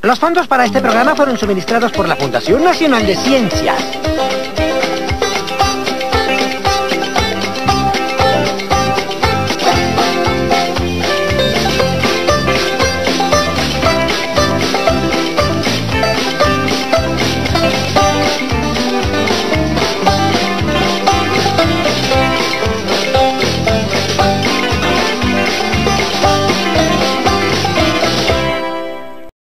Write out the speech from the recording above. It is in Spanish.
Los fondos para este programa fueron suministrados por la Fundación Nacional de Ciencias.